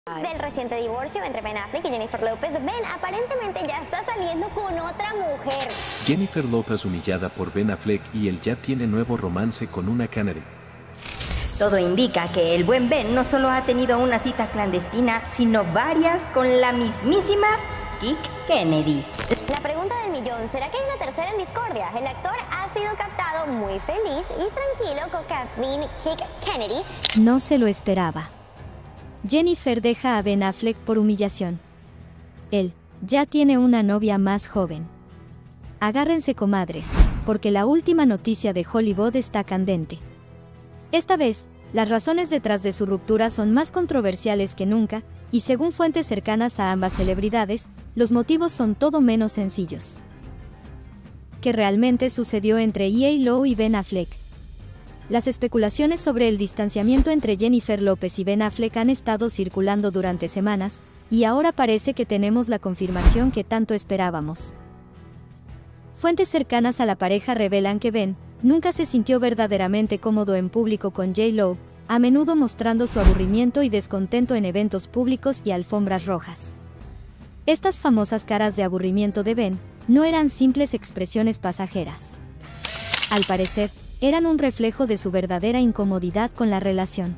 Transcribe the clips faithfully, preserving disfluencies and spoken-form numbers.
Del reciente divorcio entre Ben Affleck y Jennifer López, Ben aparentemente ya está saliendo con otra mujer. Jennifer López humillada por Ben Affleck y él ya tiene nuevo romance con una Kennedy. Todo indica que el buen Ben no solo ha tenido una cita clandestina, sino varias con la mismísima Kik Kennedy. La pregunta del millón, ¿será que hay una tercera en discordia? El actor ha sido captado muy feliz y tranquilo con Kathleen Kik Kennedy. No se lo esperaba. Jennifer deja a Ben Affleck por humillación. Él ya tiene una novia más joven. Agárrense, comadres, porque la última noticia de Hollywood está candente. Esta vez, las razones detrás de su ruptura son más controversiales que nunca, y según fuentes cercanas a ambas celebridades, los motivos son todo menos sencillos. ¿Qué realmente sucedió entre J Lo y Ben Affleck? Las especulaciones sobre el distanciamiento entre Jennifer López y Ben Affleck han estado circulando durante semanas, y ahora parece que tenemos la confirmación que tanto esperábamos. Fuentes cercanas a la pareja revelan que Ben nunca se sintió verdaderamente cómodo en público con J Lo, a menudo mostrando su aburrimiento y descontento en eventos públicos y alfombras rojas. Estas famosas caras de aburrimiento de Ben no eran simples expresiones pasajeras. Al parecer, eran un reflejo de su verdadera incomodidad con la relación.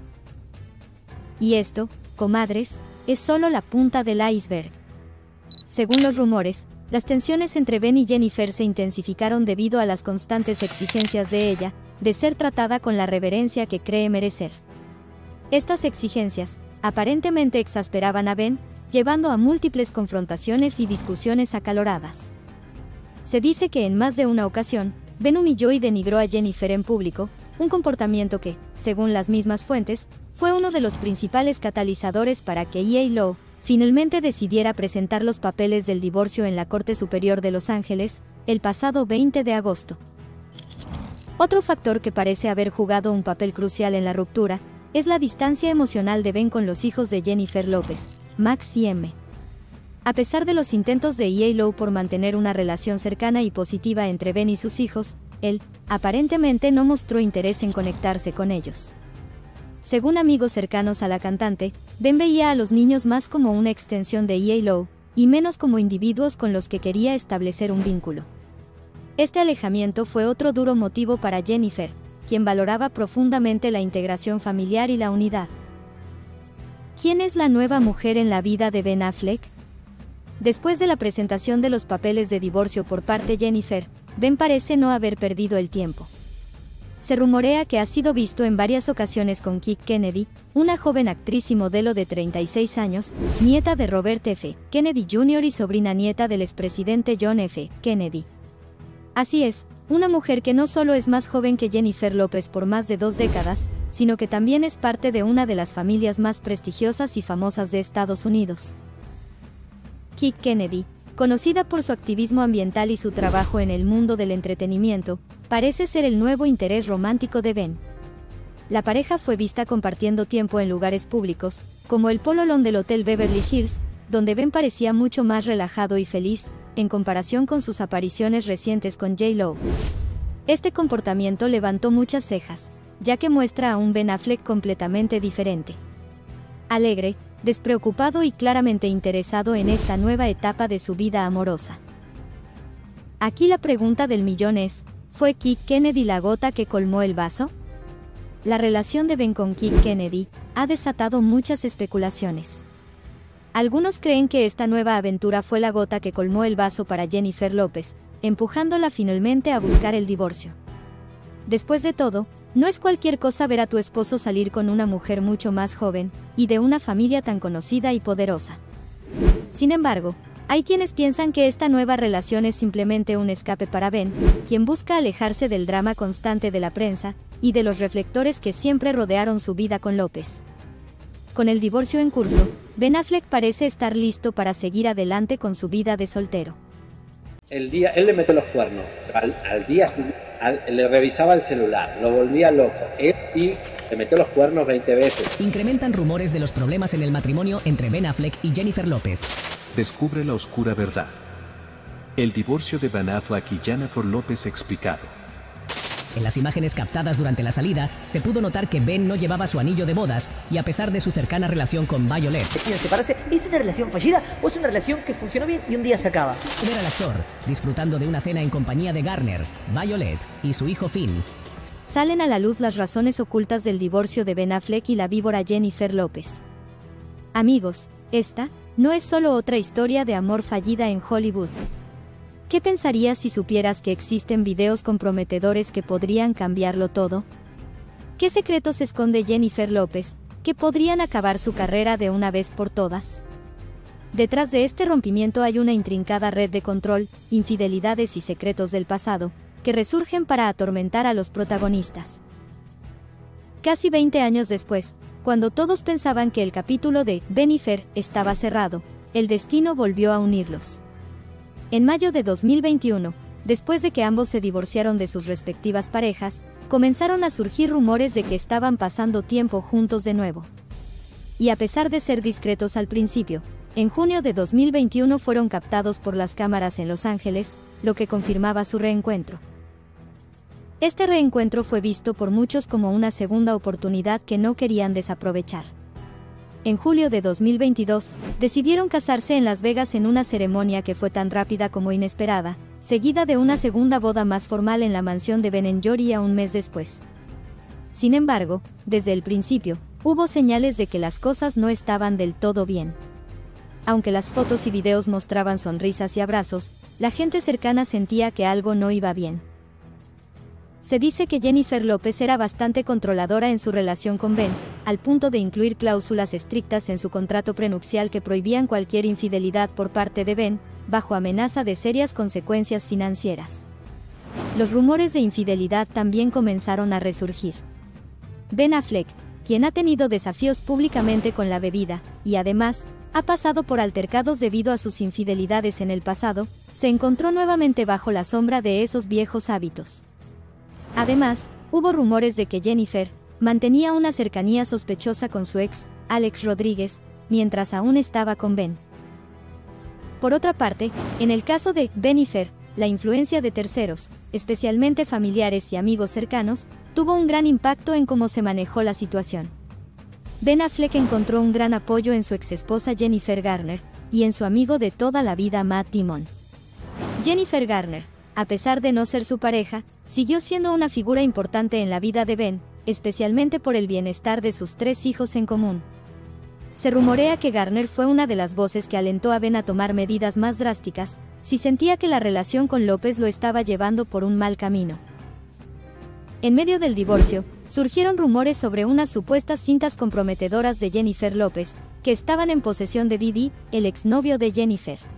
Y esto, comadres, es solo la punta del iceberg. Según los rumores, las tensiones entre Ben y Jennifer se intensificaron debido a las constantes exigencias de ella, de ser tratada con la reverencia que cree merecer. Estas exigencias, aparentemente exasperaban a Ben, llevando a múltiples confrontaciones y discusiones acaloradas. Se dice que en más de una ocasión, Ben humilló y denigró a Jennifer en público, un comportamiento que, según las mismas fuentes, fue uno de los principales catalizadores para que J Lo finalmente decidiera presentar los papeles del divorcio en la Corte Superior de Los Ángeles, el pasado veinte de agosto. Otro factor que parece haber jugado un papel crucial en la ruptura, es la distancia emocional de Ben con los hijos de Jennifer López, Max y Emme. A pesar de los intentos de J Lo por mantener una relación cercana y positiva entre Ben y sus hijos, él, aparentemente no mostró interés en conectarse con ellos. Según amigos cercanos a la cantante, Ben veía a los niños más como una extensión de J Lo, y menos como individuos con los que quería establecer un vínculo. Este alejamiento fue otro duro motivo para Jennifer, quien valoraba profundamente la integración familiar y la unidad. ¿Quién es la nueva mujer en la vida de Ben Affleck? Después de la presentación de los papeles de divorcio por parte de Jennifer, Ben parece no haber perdido el tiempo. Se rumorea que ha sido visto en varias ocasiones con Kik Kennedy, una joven actriz y modelo de treinta y seis años, nieta de Robert F. Kennedy junior y sobrina nieta del expresidente John F. Kennedy. Así es, una mujer que no solo es más joven que Jennifer López por más de dos décadas, sino que también es parte de una de las familias más prestigiosas y famosas de Estados Unidos. Kik Kennedy, conocida por su activismo ambiental y su trabajo en el mundo del entretenimiento, parece ser el nuevo interés romántico de Ben. La pareja fue vista compartiendo tiempo en lugares públicos, como el Pololón del Hotel Beverly Hills, donde Ben parecía mucho más relajado y feliz, en comparación con sus apariciones recientes con J Lo. Este comportamiento levantó muchas cejas, ya que muestra a un Ben Affleck completamente diferente. Alegre, despreocupado y claramente interesado en esta nueva etapa de su vida amorosa. Aquí la pregunta del millón es, ¿fue Kik Kennedy la gota que colmó el vaso? La relación de Ben con Kik Kennedy ha desatado muchas especulaciones. Algunos creen que esta nueva aventura fue la gota que colmó el vaso para Jennifer López, empujándola finalmente a buscar el divorcio. Después de todo, no es cualquier cosa ver a tu esposo salir con una mujer mucho más joven, y de una familia tan conocida y poderosa. Sin embargo, hay quienes piensan que esta nueva relación es simplemente un escape para Ben, quien busca alejarse del drama constante de la prensa, y de los reflectores que siempre rodearon su vida con López. Con el divorcio en curso, Ben Affleck parece estar listo para seguir adelante con su vida de soltero. El día, él le metió los cuernos, al, al día al, le revisaba el celular, lo volvía loco, él y le metió los cuernos veinte veces. Incrementan rumores de los problemas en el matrimonio entre Ben Affleck y Jennifer López. Descubre la oscura verdad. El divorcio de Ben Affleck y Jennifer López explicado. En las imágenes captadas durante la salida, se pudo notar que Ben no llevaba su anillo de bodas y a pesar de su cercana relación con Violet. Deciden separarse. ¿Es una relación fallida o es una relación que funcionó bien y un día se acaba? Ver al actor disfrutando de una cena en compañía de Garner, Violet y su hijo Finn. Salen a la luz las razones ocultas del divorcio de Ben Affleck y la víbora Jennifer López. Amigos, esta no es solo otra historia de amor fallida en Hollywood. ¿Qué pensarías si supieras que existen videos comprometedores que podrían cambiarlo todo? ¿Qué secretos esconde Jennifer López, que podrían acabar su carrera de una vez por todas? Detrás de este rompimiento hay una intrincada red de control, infidelidades y secretos del pasado, que resurgen para atormentar a los protagonistas. Casi veinte años después, cuando todos pensaban que el capítulo de Ben y Fer estaba cerrado, el destino volvió a unirlos. En mayo de dos mil veintiuno, después de que ambos se divorciaron de sus respectivas parejas, comenzaron a surgir rumores de que estaban pasando tiempo juntos de nuevo. Y a pesar de ser discretos al principio, en junio de dos mil veintiuno fueron captados por las cámaras en Los Ángeles, lo que confirmaba su reencuentro. Este reencuentro fue visto por muchos como una segunda oportunidad que no querían desaprovechar. En julio de dos mil veintidós, decidieron casarse en Las Vegas en una ceremonia que fue tan rápida como inesperada, seguida de una segunda boda más formal en la mansión de Ben en Georgia un mes después. Sin embargo, desde el principio, hubo señales de que las cosas no estaban del todo bien. Aunque las fotos y videos mostraban sonrisas y abrazos, la gente cercana sentía que algo no iba bien. Se dice que Jennifer López era bastante controladora en su relación con Ben, al punto de incluir cláusulas estrictas en su contrato prenupcial que prohibían cualquier infidelidad por parte de Ben, bajo amenaza de serias consecuencias financieras. Los rumores de infidelidad también comenzaron a resurgir. Ben Affleck, quien ha tenido desafíos públicamente con la bebida, y además, ha pasado por altercados debido a sus infidelidades en el pasado, se encontró nuevamente bajo la sombra de esos viejos hábitos. Además, hubo rumores de que Jennifer mantenía una cercanía sospechosa con su ex, Alex Rodríguez, mientras aún estaba con Ben. Por otra parte, en el caso de Ben y Fer, la influencia de terceros, especialmente familiares y amigos cercanos, tuvo un gran impacto en cómo se manejó la situación. Ben Affleck encontró un gran apoyo en su exesposa Jennifer Garner y en su amigo de toda la vida Matt Damon. Jennifer Garner, a pesar de no ser su pareja, siguió siendo una figura importante en la vida de Ben, especialmente por el bienestar de sus tres hijos en común. Se rumorea que Garner fue una de las voces que alentó a Ben a tomar medidas más drásticas, si sentía que la relación con López lo estaba llevando por un mal camino. En medio del divorcio, surgieron rumores sobre unas supuestas cintas comprometedoras de Jennifer López, que estaban en posesión de Didi, el exnovio de Jennifer.